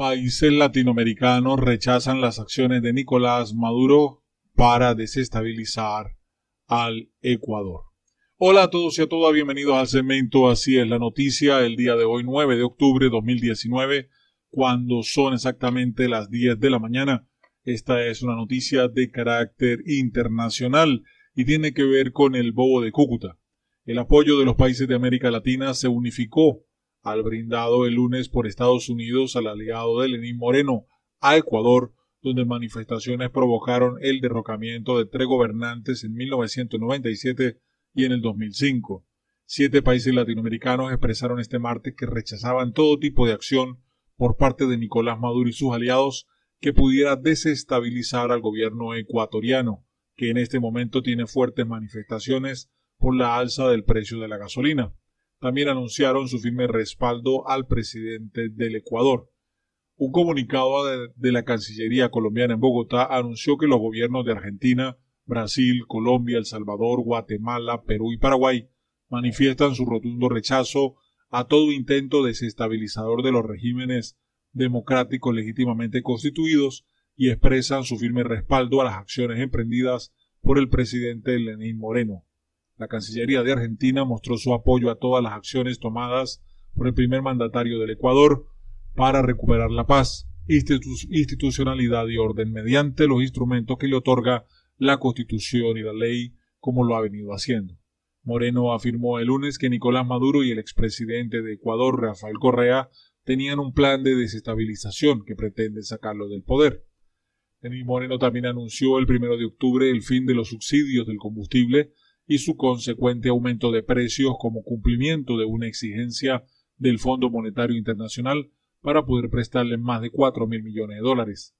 Países latinoamericanos rechazan las acciones de Nicolás Maduro para desestabilizar al Ecuador. Hola a todos y a todas, bienvenidos al segmento Así es la noticia, el día de hoy 9 de octubre de 2019, cuando son exactamente las 10 de la mañana. Esta es una noticia de carácter internacional y tiene que ver con el bobo de Cúcuta. El apoyo de los países de América Latina se unificó al brindado el lunes por Estados Unidos al aliado de Lenín Moreno a Ecuador, donde manifestaciones provocaron el derrocamiento de 3 gobernantes en 1997 y en el 2005. 7 países latinoamericanos expresaron este martes que rechazaban todo tipo de acción por parte de Nicolás Maduro y sus aliados que pudiera desestabilizar al gobierno ecuatoriano, que en este momento tiene fuertes manifestaciones por la alza del precio de la gasolina. También anunciaron su firme respaldo al presidente del Ecuador. Un comunicado de la Cancillería colombiana en Bogotá anunció que los gobiernos de Argentina, Brasil, Colombia, El Salvador, Guatemala, Perú y Paraguay manifiestan su rotundo rechazo a todo intento desestabilizador de los regímenes democráticos legítimamente constituidos y expresan su firme respaldo a las acciones emprendidas por el presidente Lenín Moreno. La Cancillería de Argentina mostró su apoyo a todas las acciones tomadas por el primer mandatario del Ecuador para recuperar la paz, institucionalidad y orden mediante los instrumentos que le otorga la Constitución y la ley, como lo ha venido haciendo. Moreno afirmó el lunes que Nicolás Maduro y el expresidente de Ecuador, Rafael Correa, tenían un plan de desestabilización que pretende sacarlo del poder. Lenín Moreno también anunció el 1 de octubre el fin de los subsidios del combustible y su consecuente aumento de precios como cumplimiento de una exigencia del Fondo Monetario Internacional para poder prestarle más de 4.000 millones de dólares.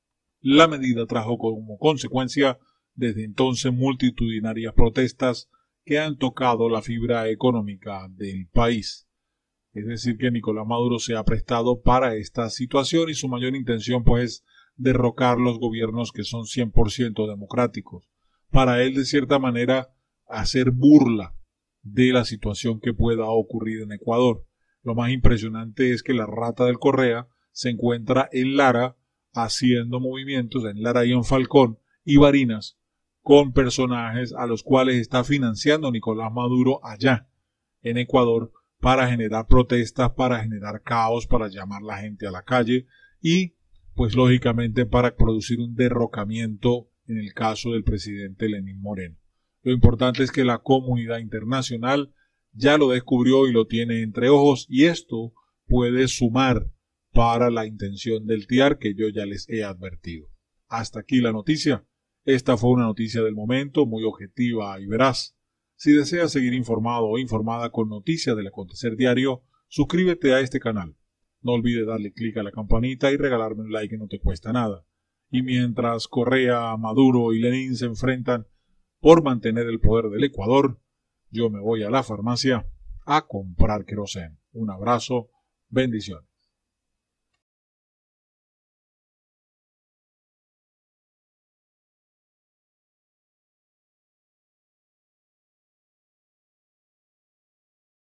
La medida trajo como consecuencia desde entonces multitudinarias protestas que han tocado la fibra económica del país. Es decir, que Nicolás Maduro se ha prestado para esta situación y su mayor intención pues es derrocar los gobiernos que son 100% democráticos. Para él, de cierta manera, hacer burla de la situación que pueda ocurrir en Ecuador. Lo más impresionante es que la rata del Correa se encuentra en Lara haciendo movimientos, en Lara y en Falcón y Barinas, con personajes a los cuales está financiando Nicolás Maduro allá en Ecuador para generar protestas, para generar caos, para llamar a la gente a la calle y, pues lógicamente, para producir un derrocamiento en el caso del presidente Lenín Moreno. Lo importante es que la comunidad internacional ya lo descubrió y lo tiene entre ojos y esto puede sumar para la intención del TIAR que yo ya les he advertido. Hasta aquí la noticia. Esta fue una noticia del momento, muy objetiva y veraz. Si deseas seguir informado o informada con noticias del acontecer diario, suscríbete a este canal. No olvides darle clic a la campanita y regalarme un like que no te cuesta nada. Y mientras Correa, Maduro y Lenín se enfrentan por mantener el poder del Ecuador, yo me voy a la farmacia a comprar queroseno. Un abrazo, bendiciones.